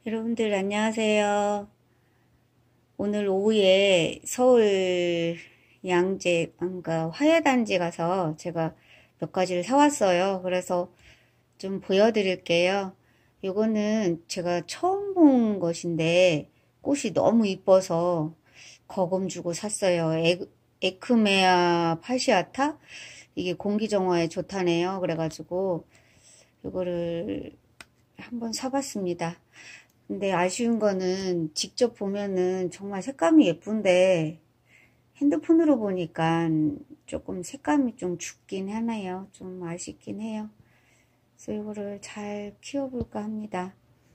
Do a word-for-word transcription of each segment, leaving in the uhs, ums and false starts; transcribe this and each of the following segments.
여러분들 안녕하세요. 오늘 오후에 서울 양재 뭔가 화훼단지 가서 제가 몇 가지를 사왔어요. 그래서 좀 보여드릴게요. 요거는 제가 처음 본 것인데 꽃이 너무 이뻐서 거금 주고 샀어요. 에, 에크메아 파시아타? 이게 공기정화에 좋다네요. 그래가지고 요거를 한번 사봤습니다. 근데 아쉬운 거는 직접 보면은 정말 색감이 예쁜데 핸드폰으로 보니까 조금 색감이 좀 죽긴 하네요. 좀 아쉽긴 해요. 그래서 이거를 잘 키워볼까 합니다.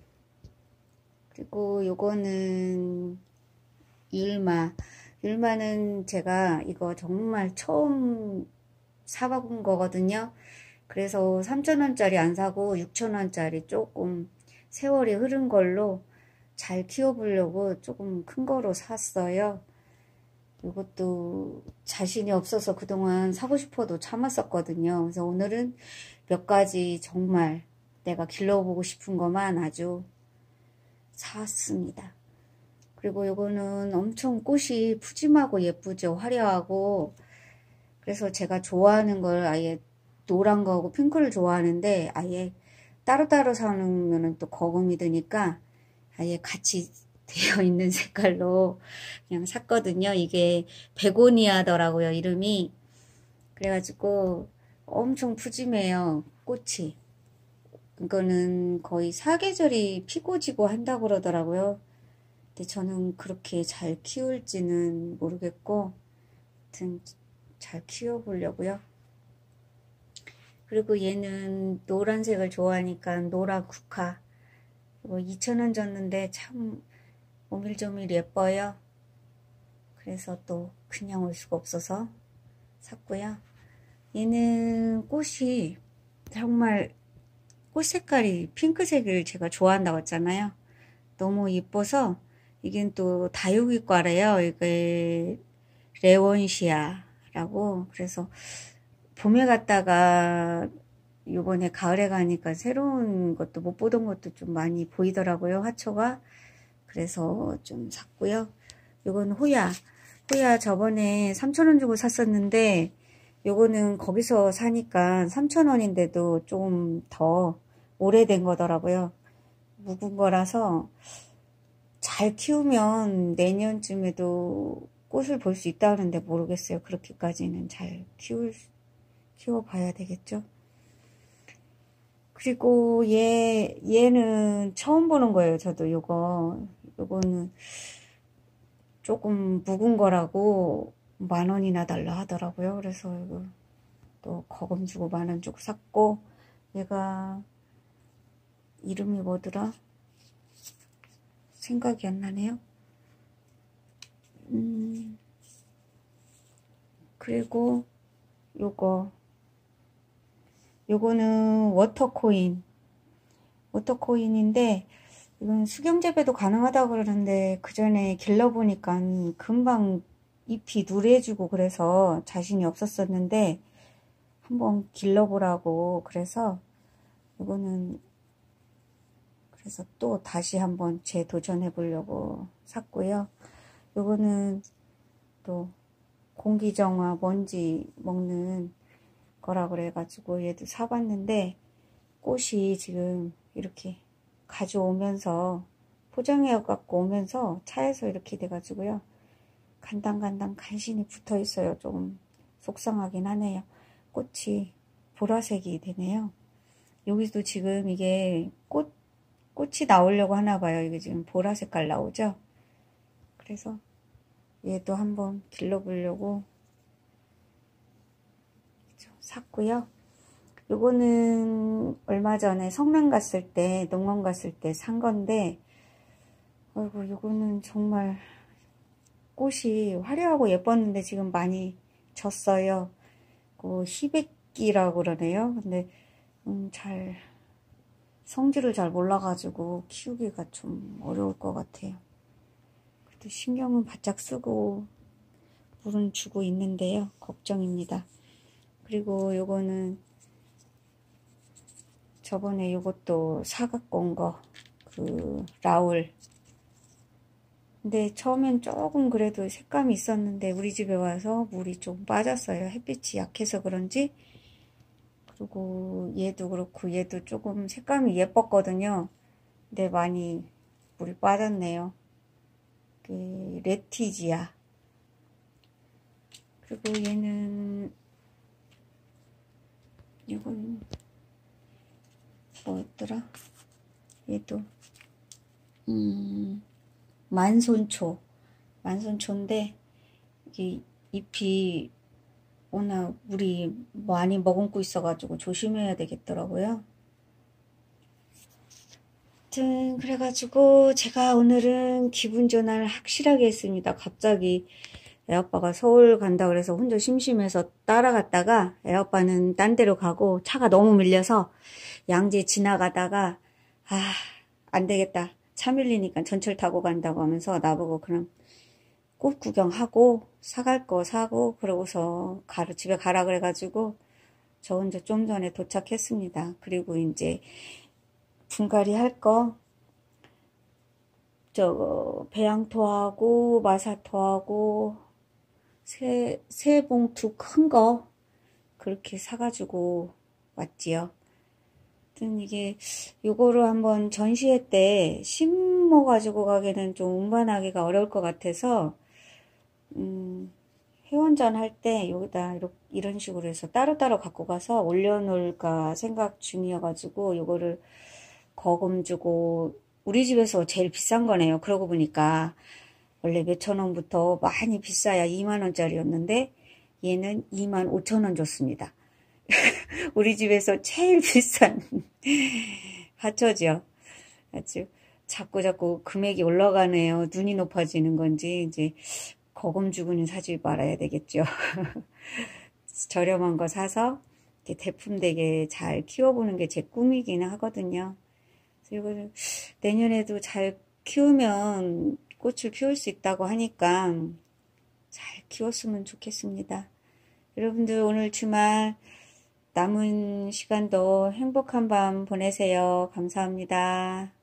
그리고 요거는 율마. 율마는 제가 이거 정말 처음 사본 거거든요. 그래서 삼천 원짜리 안 사고 육천 원짜리 조금 세월이 흐른 걸로 잘 키워보려고 조금 큰 거로 샀어요. 이것도 자신이 없어서 그동안 사고 싶어도 참았었거든요. 그래서 오늘은 몇 가지 정말 내가 길러보고 싶은 것만 아주 샀습니다. 그리고 이거는 엄청 꽃이 푸짐하고 예쁘죠. 화려하고. 그래서 제가 좋아하는 걸 아예 노란 거하고 핑크를 좋아하는데 아예 따로따로 사놓으면 또 거금이 드니까 아예 같이 되어 있는 색깔로 그냥 샀거든요. 이게 베고니아더라고요, 이름이. 그래가지고 엄청 푸짐해요, 꽃이. 이거는 거의 사계절이 피고 지고 한다고 그러더라고요. 근데 저는 그렇게 잘 키울지는 모르겠고 하여튼 잘 키워보려고요. 그리고 얘는 노란색을 좋아하니까 노라 쿠카. 이거 이천 원 줬는데 참 오밀조밀 예뻐요. 그래서 또 그냥 올 수가 없어서 샀고요. 얘는 꽃이 정말 꽃 색깔이 핑크색을 제가 좋아한다고 했잖아요. 너무 이뻐서 이게 또 다육이과래요. 이게 레원시아라고. 그래서 봄에 갔다가 요번에 가을에 가니까 새로운 것도 못 보던 것도 좀 많이 보이더라고요. 화초가. 그래서 좀 샀고요. 요건 호야. 호야 저번에 삼천 원 주고 샀었는데 요거는 거기서 사니까 삼천 원인데도 좀 더 오래된 거더라고요. 묵은 거라서 잘 키우면 내년쯤에도 꽃을 볼 수 있다는데 모르겠어요. 그렇게까지는 잘 키울 키워봐야 되겠죠. 그리고 얘, 얘는 처음 보는 거예요. 저도 요거. 요거는 조금 묵은 거라고 만 원이나 달라 하더라고요. 그래서 이거 또 거금 주고 만 원 주고 샀고, 얘가 이름이 뭐더라? 생각이 안 나네요. 음, 그리고 요거. 요거는 워터코인. 워터코인인데, 이건 수경재배도 가능하다고 그러는데, 그 전에 길러보니까 금방 잎이 누래지고 그래서 자신이 없었었는데, 한번 길러보라고 그래서, 이거는, 그래서 또 다시 한번 재도전해 보려고 샀고요. 요거는 또 공기정화 먼지 먹는 거라 그래가지고 얘도 사봤는데 꽃이 지금 이렇게 가져오면서 포장해 갖고 오면서 차에서 이렇게 돼가지고요. 간당간당 간신히 붙어 있어요. 좀 속상하긴 하네요. 꽃이 보라색이 되네요. 여기도 지금 이게 꽃, 꽃이 나오려고 하나 봐요. 이게 지금 보라 색깔 나오죠? 그래서 얘도 한번 길러보려고 샀고요. 요거는 얼마 전에 성남 갔을 때, 농원 갔을 때 산 건데, 어이구, 요거는 정말 꽃이 화려하고 예뻤는데 지금 많이 졌어요. 그 희백기라고 그러네요. 근데 음, 잘 성질을 잘 몰라가지고 키우기가 좀 어려울 것 같아요. 그래도 신경은 바짝 쓰고 물은 주고 있는데요. 걱정입니다. 그리고 요거는 저번에 요것도 사갖고 온 거, 그 라울. 근데 처음엔 조금 그래도 색감이 있었는데 우리 집에 와서 물이 좀 빠졌어요. 햇빛이 약해서 그런지. 그리고 얘도 그렇고 얘도 조금 색감이 예뻤거든요. 근데 많이 물이 빠졌네요. 그 레티지아. 그리고 얘는 이건 뭐였더라? 얘도 음 만손초. 만손초인데 이게 잎이 워낙 물이 많이 머금고 있어가지고 조심해야 되겠더라고요. 아무튼 그래가지고 제가 오늘은 기분 전환을 확실하게 했습니다. 갑자기 애아빠가 서울 간다 그래서 혼자 심심해서 따라갔다가 애아빠는 딴 데로 가고 차가 너무 밀려서 양재 지나가다가 아 안되겠다. 차 밀리니까 전철 타고 간다고 하면서 나보고 그럼 꽃 구경하고 사갈 거 사고 그러고서 가라, 집에 가라 그래가지고 저 혼자 좀 전에 도착했습니다. 그리고 이제 분갈이 할 거 저 배양토하고 마사토하고 새, 새 봉투 큰 거 그렇게 사가지고 왔지요. 아무튼 이게 요거를 한번 전시회 때 심어 가지고 가기는 좀 운반하기가 어려울 것 같아서 음, 회원전 할 때 여기다 이렇게, 이런 식으로 해서 따로따로 갖고 가서 올려놓을까 생각 중이어가지고 요거를 거금 주고 우리 집에서 제일 비싼 거네요. 그러고 보니까 원래 몇천 원부터 많이 비싸야 이만 원짜리였는데 얘는 이만 오천 원 줬습니다. 우리 집에서 제일 비싼 화초죠. 아주 자꾸 자꾸 금액이 올라가네요. 눈이 높아지는 건지 이제 거금 주고는 사지 말아야 되겠죠. 저렴한 거 사서 이렇게 대품되게 잘 키워보는 게 제 꿈이긴 하거든요. 그리고 내년에도 잘 키우면 꽃을 피울 수 있다고 하니까 잘 키웠으면 좋겠습니다. 여러분들 오늘 주말 남은 시간도 행복한 밤 보내세요. 감사합니다.